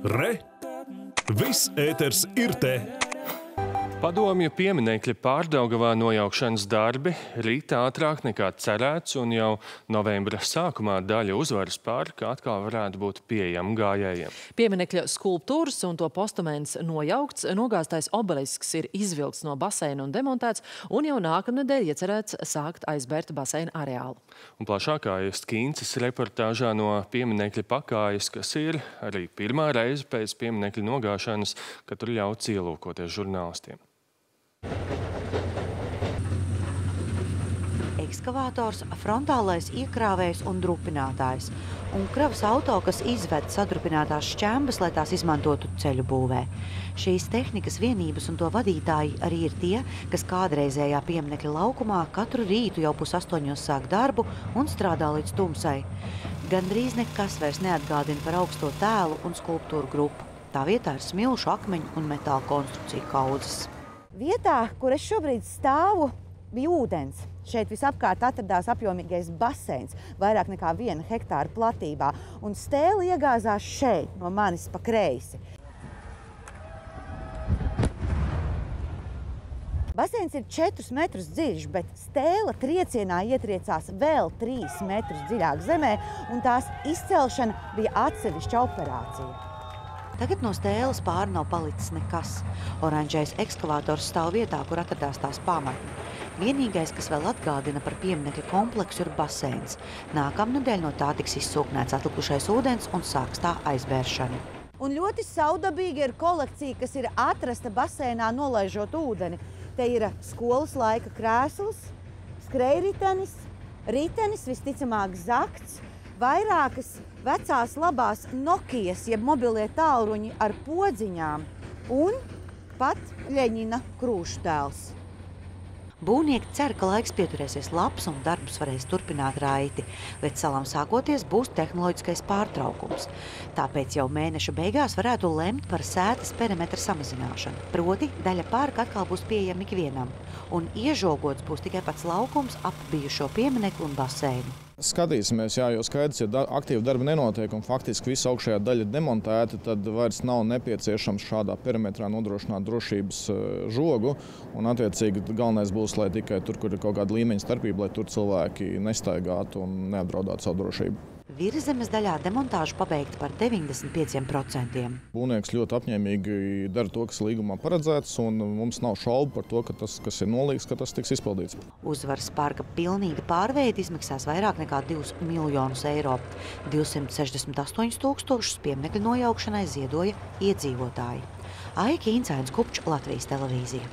Re! Viss ēters ir te! Padomju pieminekļa Pārdaugavā nojaukšanas darbi rīt ātrāk nekā cerēts, un jau novembra sākumā daļa uzvaras parka atkal varētu būt pieejama gājējiem. Pieminekļa skulptūras un to postaments nojaukts, nogāztais obelisks ir izvilkts no baseina un demontēts, un jau nākamnedēļ iecerēts sākt aizbērt baseina areālu. Un plašākā Kīnces reportāžā no pieminekļa pakājas, kas ir arī pirmā reize pēc pieminekļa nogāšanas, kad tur ļauts ielūkoties žurnālistiem. Ekskavators, frontālais iekrāvējs un drupinātājs un kravas auto, kas izved sadrupinātās šķembas, lai tās izmantotu ceļu būvē. Šīs tehnikas vienības un to vadītāji arī ir tie, kas kādreizējā pieminekļa laukumā katru rītu jau 7:30 sāk darbu un strādā līdz tumsai. Gandrīz nekas vairs neatgādina par augsto tēlu un skulptūru grupu. Tā vietā ir smilšu, akmeņu un metāla konstrukciju kaudzes. Vietā, kur es šobrīd stāvu, bija ūdens. Šeit visapkārt atradās apjomīgais baseins, vairāk nekā 1 hektāra platībā, un stēle iegāzās šeit, no manis pa kreisi. Baseins ir 4 metrus dziļš, bet stēle triecienā ietriecās vēl 3 metrus dziļāk zemē, un tās izcelšana bija atsevišķa operācija. Tagad no stēles pāri nav palicis nekas. Oranžais ekskavators stāv vietā, kur atradās tās pamatne. Vienīgais, kas vēl atgādina par pieminekļa kompleksu, ir baseins. Nākamnedēļ no tā tiks izsūknēts atlikušais ūdens un sāks tā aizbēršana. Un ļoti saudabīga ir kolekcija, kas ir atrasta baseinā nolaižot ūdeni. Te ir skolas laika krēsls, skrejritenis, ritenis, visticamāk zakts, vairākas vecās labās Nokijas, jeb mobilie tālruņi ar podziņām un pat Ļeņina krūštēls. Būvnieki cer, ka laiks pieturēsies labs un darbus varēs turpināt raiti. Līdz salam sākoties būs tehnoloģiskais pārtraukums. Tāpēc jau mēneša beigās varētu lemt par sētas perimetra samazināšanu. Proti, daļa parka atkal būs pieejama ikvienam. Un iežogots būs tikai pats laukums ap bijušo pieminekli un baseinu. Skatīsimies, jā, jo skaidrs, ja aktīvi darbi nenotiek un faktiski visa augšējā daļa ir demontēta, tad vairs nav nepieciešams šādā perimetrā nodrošināt drošības žogu. Un attiecīgi galvenais būs, lai tikai tur, kur ir kaut kāda līmeņa starpība, lai tur cilvēki nestaigātu un neapdraudātu savu drošību. Virszemes daļā demontāžu pabeigta par 95%. Būvnieks ļoti apņēmīgi dara to, kas līgumā paredzēts, un mums nav šaubu par to, ka tas, kas ir nolīgts, ka tas tiks izpildīts. Uzvaras parka pilnīga pārveide izmaksās vairāk nekā 2 miljonus eiro. 268 000 pieminekļa nojaukšanai ziedoja iedzīvotāji. Aija Kīncainis, Kupčs, Latvijas televīzija.